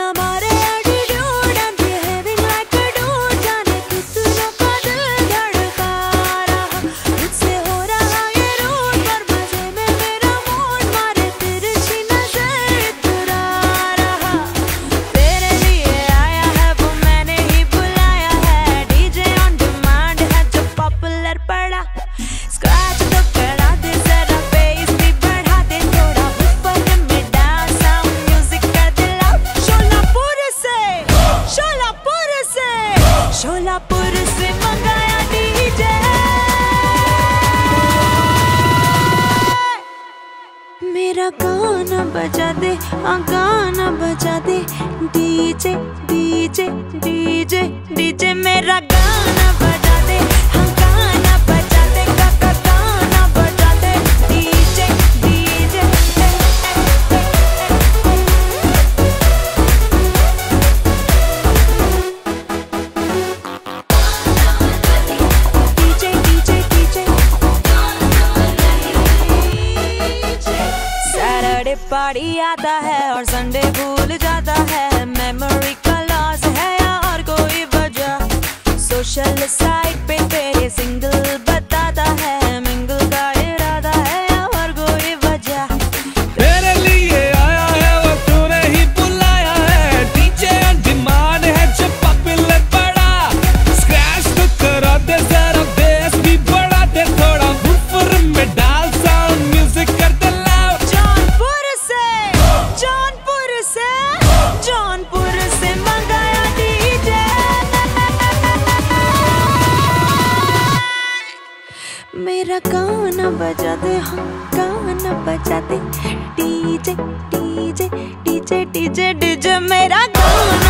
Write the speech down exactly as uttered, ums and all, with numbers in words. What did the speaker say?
हमारे attitude and behaving like a dude, जाने कितनों का दिल धड़का रहा, मुझसे हो रहा ये रूट, पर मजे में मेरा मूड, मारे तिरछी नजर इतरा रहा। तेरे लिए आया है वो मैंने ही बुलाया है, डीजे ऑन डिमांड है जो पॉपुलर पड़ा, स्क्रैच तो करा दे जरा, बेस भी बढ़ा दे थोड़ा, ऊपर में डांस साउंड म्यूजिक कर दे लाउड। शोलापुर से शोलापुर से शोलापुर से मंगाया डीजे, मेरा गाना बजा दे, हाँ गाना बजा दे, डीजे डीजे डीजे डीजे मेरा गाना बजा दे, हाँ गाना बजा दे, काका गाना बजा दे, DJ DJ DJ DJ DJ. Saturday party आता है और संडे भूल जाता है, मेमोरी का लॉस है या और कोई वजह, सोशल साइट पे तेरे सिंगल बताता है, मिंगल का इरादा है या और कोई वजह। तेरे लिए आया है वो तूने ही बुलाया है, डीजे ऑन डिमांड है जो पॉपुलर पड़ा, स्क्रैच तो करा दे जरा, बेस भी बढ़ा दे थोड़ा, ऊपर में डाल साउंड म्यूजिक कर दे लाउड। जौनपुर से जौनपुर से जौनपुर से मंगाया डीजे, मेरा गाना बजा दे, हाँ गाना बजा दे, DJ DJ DJ DJ DJ मेरा गाना